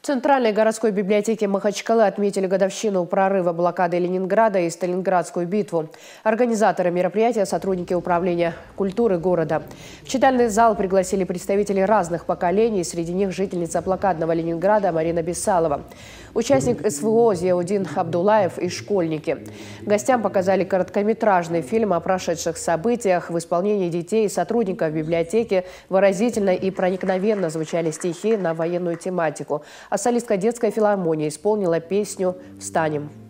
В Центральной городской библиотеке Махачкалы отметили годовщину прорыва блокады Ленинграда и Сталинградскую битву. Организаторы мероприятия – сотрудники управления культуры города. В читальный зал пригласили представителей разных поколений, среди них жительница блокадного Ленинграда Марина Бесалова, участник СВО Зияудин Абдулаев и школьники. Гостям показали короткометражный фильм о прошедших событиях. В исполнении детей и сотрудников библиотеки выразительно и проникновенно звучали стихи на военную тематику. А солистка детской филармонии исполнила песню «Встанем».